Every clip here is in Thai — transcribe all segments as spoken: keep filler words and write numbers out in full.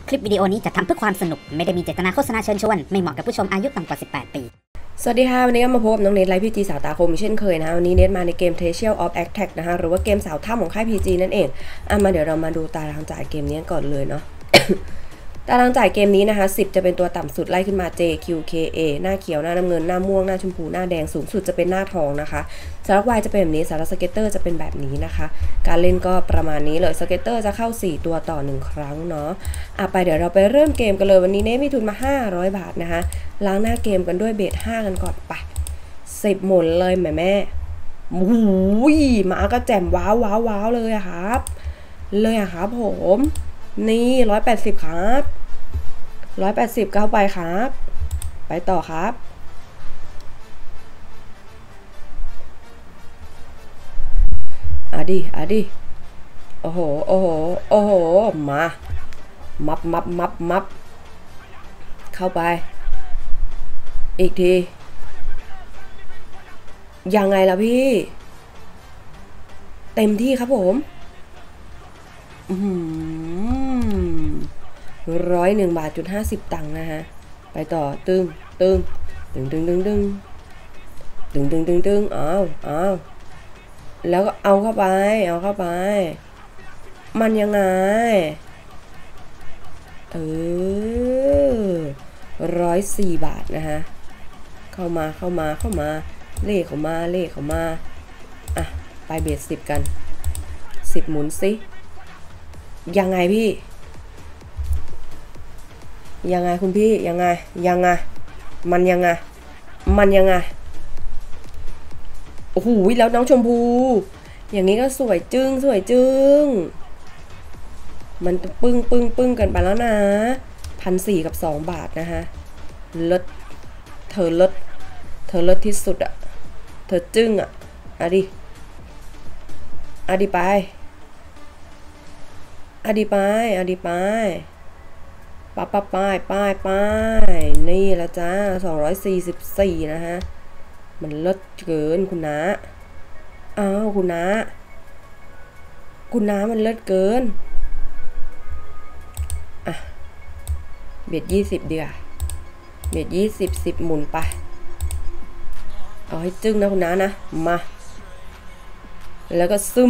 คลิปวิดีโอนี้จัดทำเพื่อความสนุกไม่ได้มีเจตนาโฆษณาเชิญชวนไม่เหมาะกับผู้ชมอายุต่ำกว่าสิบแปดปีสวัสดีค่ะวันนี้ก็มาพบกับน้องเนทไลฟ์พีจีสาวตาคมเช่นเคยนะวันนี้เนทมาในเกม Trail of Attack นะคะหรือว่าเกมสาวถ้ำของค่าย พี จี นั่นเองอ่ะมาเดี๋ยวเรามาดูตารางจ่ายเกมนี้ก่อนเลยเนาะ ตารางจ่ายเกมนี้นะคะสิบจะเป็นตัวต่ำสุดไล่ขึ้นมา J Q K A หน้าเขียวหน้าน้ำเงินหน้าม่วงหน้าชมพูหน้าแดงสูงสุดจะเป็นหน้าทองนะคะสำหรับ Y จะเป็นแบบนี้สำหรับสเก็ตเตอร์จะเป็นแบบนี้นะคะการเล่นก็ประมาณนี้เลยสเก็ตเตอร์จะเข้าสี่ตัวต่อหนึ่งครั้งเนาะอ่ะไปเดี๋ยวเราไปเริ่มเกมกันเลยวันนี้เนทมีทุนมาห้าร้อยบาทนะคะล้างหน้าเกมกันด้วยเบสห้ากันก่อนไปสิบหมุนเลยแม่แม่โอ้ยมาก็แจ่มว้าวว้าวว้าวเลยอะครับเลยอะครับผมนี่ร้อยแปดสิบครับร้อยแปดสิบเข้าไปครับไปต่อครับอ่ะดิอ่ะดิโอ้โหโอ้โหโอ้โหมามับมับมับมับเข้าไปอีกทียังไงล่ะพี่เต็มที่ครับผมร้อยหนึ่งบาทจุดห้าสิบตังค์นะฮะไปต่อตึงตึงตึงตึงตึงตึงตึงตึงตึงตึงเอาเอาแล้วก็เอาเข้าไปเอาเข้าไปมันยังไงเออร้อยสี่บาทนะฮะเข้ามาเข้ามาเข้ามาเลขเข้ามาเลขเข้ามาอ่ะไปเบสสิบกันสิบหมุนสิยังไงพี่ยังไงคุณพี่ยังไงยังไงมันยังไงมันยังไงโอ้โหแล้วน้องชมพูอย่างนี้ก็สวยจึ้งสวยจึ้งมันปึ้งปึ้งปึ้งกันไปแล้วนะพันสี่กับสองบาทนะฮะเลิศเธอเลิศเธอเลิศที่สุดอะเธอจึ้งอะอะดิอะดิไปอะดิไปอะดิไปป้าป้าป้ายป้ายป้ายนี่ละจ้าสองร้อยสี่สิบสี่นะฮะมันเลิศเกินคุณน้าอ้าวคุณน้าคุณน้ามันเลิศเกินอ่ะเบียดยี่สิบเดียวเบียดยี่สิบสิบหมุนไปเอาให้จึ้งนะคุณน้านะมาแล้วก็ซึม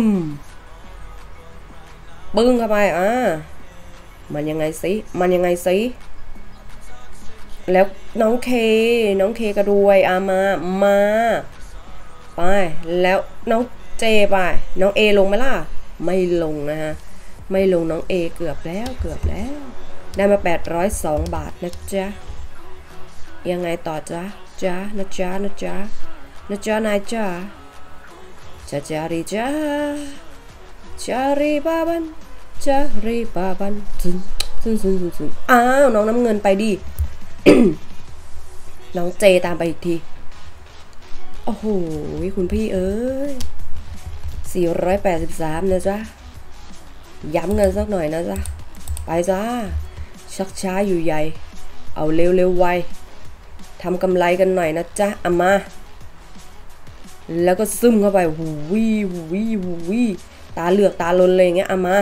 ปึ้งเข้าไปอ่ะมันยังไงสิมันยังไงสิแล้วน้องเคน้องเคกระดวยอามามาไปแล้วน้องเจไปน้องเอลงไหมล่ะไม่ลงนะฮะไม่ลงน้องเอเกือบแล้วเกือบแล้วได้มาแปดร้อยสองบาทนะจ๊ะยังไงต่อจ๊ะจ๊ะนะจ๊ะนะจ๊ะนะจ๊ะนายจ๊ะจ๊ะจ๊ะรีจ๊ะจ๊ะรีบาบันจ๊ะรีบาบันซึนซึนซึนซึนซึนอ้าวน้องน้ำเงินไปดิ น้องเจตามไปอีกทีโอ้โหคุณพี่เอ้ยสี่ร้อยแปดสิบสามนะจ๊ะย้ำเงินสักหน่อยนะจ๊ะไปจ้าชักช้าอยู่ใหญ่เอาเร็วเร็วไวทำกำไรกันหน่อยนะจ๊ะอามาแล้วก็ซึมเข้าไปหูวิหูวิหูวิตาเหลือกตาลนเลยอย่างเงี้ยอามา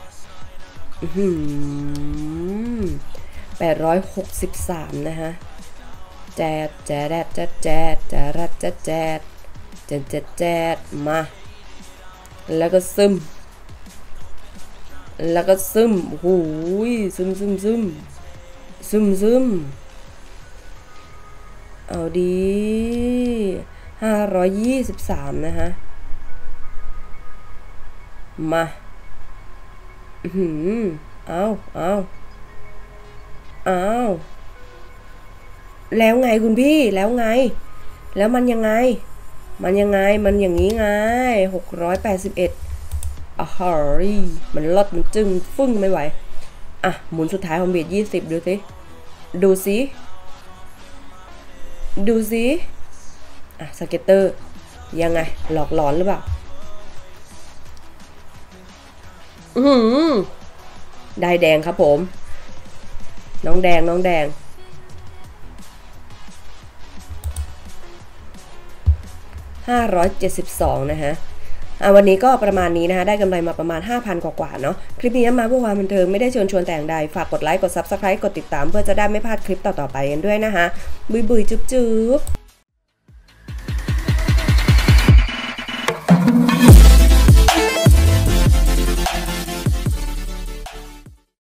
แปดร้อยหกสิบสามนะฮะแจดแจดแจดแจดแจดแจดแจดแจดแจดแจดมาแล้วก็ซึมแล้วก็ซึมโอ้โหซึมซึมซึมซึมซึมเอาดีห้าร้อยยี่สิบสามนะฮะมาอืมเอาเอาเอาแล้วไงคุณพี่แล้วไงแล้วมันยังไงมันยังไงมันอย่างนี้ไงหกร้อยแปดสิบเอ็ดอ่ะฮอรี่มันลดมันจึงฟึ่งไม่ไหวอ่ะหมุนสุดท้ายของเบียดยี่สิบดูสิดูสิดูสิอ่ะสเก็ตเตอร์ยังไงหลอกหลอนหรือเปล่าอืมได้แดงครับผมน้องแดงน้องแดงห้าร้อยเจ็ดสิบสองนะฮะอ่ะวันนี้ก็ประมาณนี้นะคะได้กำไรมาประมาณ ห้าพัน กว่าๆเนาะคลิปนี้มาเพื่อความบันเทิงไม่ได้เชิญชวนแต่อย่างใดฝากกดไลค์กด ซับสไครบ์ กดติดตามเพื่อจะได้ไม่พลาดคลิปต่อๆไปกันด้วยนะคะบุยบุยจุ๊บจุ๊บ